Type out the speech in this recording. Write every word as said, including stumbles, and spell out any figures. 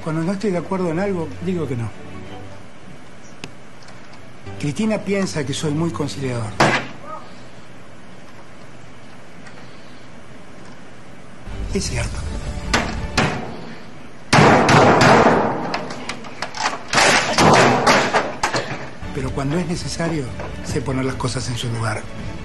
Cuando no estoy de acuerdo en algo, digo que no. Cristina piensa que soy muy conciliador. Es cierto. Pero cuando es necesario, sé poner las cosas en su lugar.